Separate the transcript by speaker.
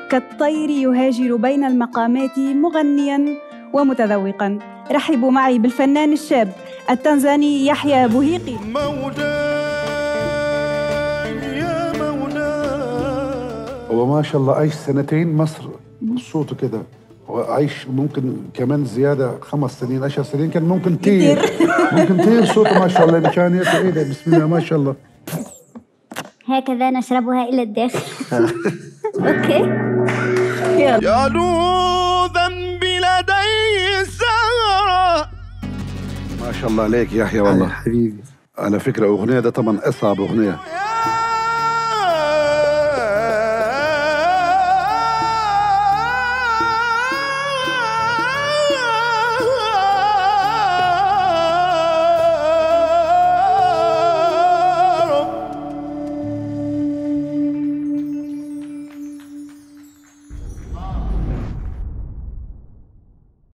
Speaker 1: كالطير يهاجر بين المقامات مغنياً ومتذوقاً. رحبوا معي بالفنان الشاب التنزاني يحيى بوهيقي.
Speaker 2: هو ما شاء الله عايش 2 مصر صوته كده، وعايش ممكن كمان زيادة 5 سنين 10 سنين كان ممكن كتير ممكن كتير صوته ما شاء الله. إمكانياته إيه ده، بسم الله ما شاء الله.
Speaker 3: هكذا نشربها إلى الداخل. أوكي
Speaker 4: يا لوذا بلدي سهرة.
Speaker 2: ما شاء الله عليك يحيى والله
Speaker 5: حبيبي.
Speaker 2: على فكرة أغنية ده طبعا أصعب أغنية.